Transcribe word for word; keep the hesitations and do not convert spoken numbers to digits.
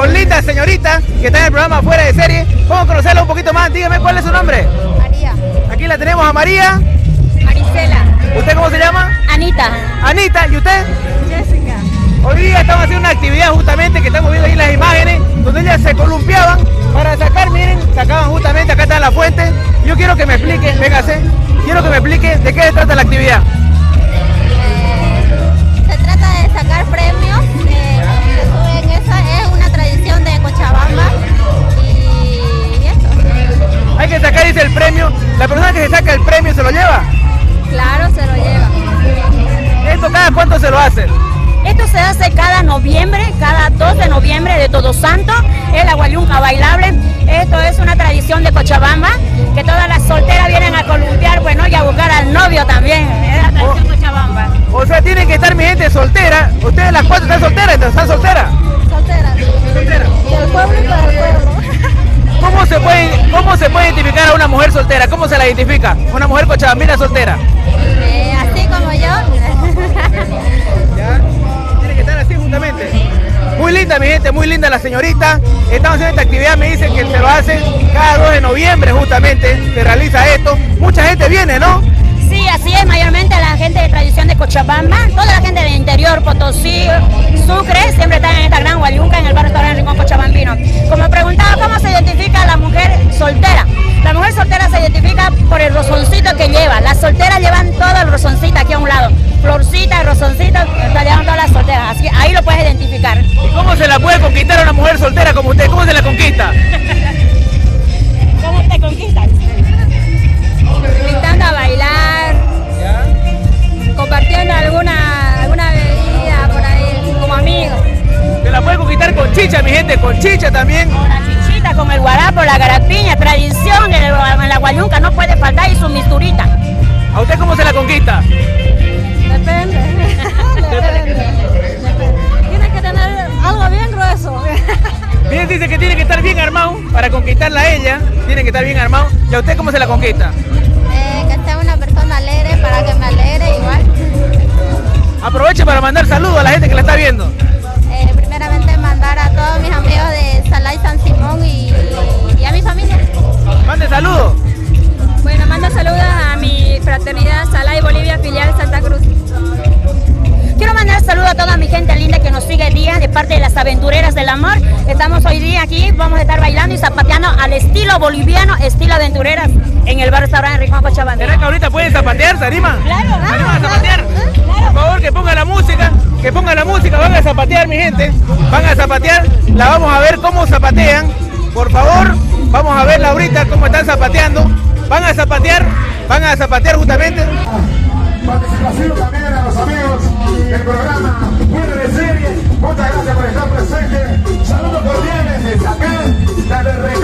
con linda señorita que está en el programa Fuera de Serie. Vamos a conocerla un poquito más. Dígame cuál es su nombre. María. Aquí la tenemos a María. Marisela. ¿Usted cómo se llama? Anita. Anita. ¿Y usted? Jessica. Hoy día estamos haciendo una actividad justamente que estamos viendo ahí las imágenes donde ellas se columpiaban para sacar, miren, sacaban justamente, acá está la fuente. Yo quiero que me explique, véngase, quiero que me explique de qué se trata la actividad. Eh, se trata de sacar premios, eh, se suben, esa es una tradición de Cochabamba y eso. Hay que sacar, dice, el premio. La persona que se saca el premio se lo lleva. Claro, se lo lleva. ¿Esto cada cuánto se lo hacen? Esto se hace cada noviembre, cada dos de noviembre de Todos Santos, es la Guayunca bailable. Esto es una tradición de Cochabamba, que todas las solteras vienen a columpiar, bueno, y a buscar al novio también, es la tradición oh, Cochabamba. O sea, tienen que estar mi gente soltera. Ustedes las cuatro están solteras, entonces están solteras. Soltera. Soltera. Del pueblo y para el pueblo. ¿Cómo se puede, cómo se puede identificar a una mujer soltera? ¿Cómo se la identifica? Una mujer cochabambina soltera. Eh, así como yo. ¿Ya? Tiene que estar así justamente. Muy linda mi gente, muy linda la señorita. Estamos haciendo esta actividad, me dicen que se lo hacen cada dos de noviembre justamente, se realiza esto. Mucha gente viene, ¿no? Sí, así es, mayormente la gente de tradición de Cochabamba, toda la gente del interior, Potosí, Sucre, siempre están en esta gran Guayunca, en el barrio Restaurante Rincón Cochabambino. Como preguntaba, ¿cómo se identifica a la mujer soltera? La mujer soltera se identifica por el rozoncito que lleva. Las solteras llevan todo el rozoncito aquí a un lado. Florcita, rozoncito, lo llevan todas las solteras. Así, ahí lo puedes identificar. ¿Y cómo se la puede conquistar a una mujer soltera como usted? ¿Cómo se la conquista? ¿Cómo te conquistas? Invitando a bailar, ¿Ya? compartiendo alguna, alguna bebida por ahí, como amigos. Se la puede conquistar con chicha, mi gente, con chicha también. Con la chichita, con el guarapo, la garapiña, tradición en, el, en la Guayunca, no puede faltar, y su misturita. ¿A usted cómo se la conquista? Depende. Depende. Tienes que tener algo bien grueso. Bien, dice que tiene que estar bien armado para conquistarla a ella. Tiene que estar bien armado. ¿Y a usted cómo se la conquista? Eh, que sea una persona alegre para que me alegre igual. Aproveche para mandar saludos a la gente que la está viendo. Eh, primeramente mandar a todos mis amigos de Salay San Simón y, y a mi familia. Mande saludos. Bueno, mando saludos a mi fraternidad Salay Bolivia, filial Santa Cruz. Quiero mandar saludos a toda mi gente linda que nos sigue día de parte de las Aventureras del Amor. Estamos hoy día aquí, vamos a estar bailando y zapateando al estilo boliviano, estilo aventureras, en el bar restaurante Rincón Cochabamba. ¿Será que ahorita pueden zapatear? ¿Se animan? Claro, vamos. ¿Se animan a zapatear? Claro. Por favor, que pongan la música, que pongan la música, van a zapatear mi gente. Van a zapatear, la vamos a ver cómo zapatean. Por favor, vamos a verla ahorita cómo están zapateando. Van a zapatear, van a zapatear justamente. Participación también a los amigos del programa Fuera de Serie. Muchas gracias por estar presentes. Saludos cordiales desde acá, desde